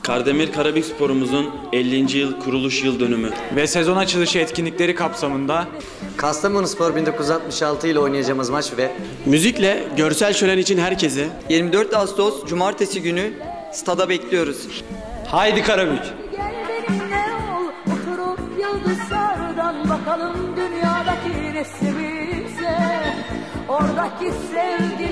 Kardemir Karabükspor'umuzun 50. yıl kuruluş yıl dönümü ve sezon açılışı etkinlikleri kapsamında Kastamonuspor 1966 ile oynayacağımız maç ve müzikle görsel şölen için herkese 24 Ağustos Cumartesi günü stada bekliyoruz. Haydi Karabük! Gel benimle ol, oturup yıldızlardan bakalım dünyadaki resmimize. Oradaki sevgi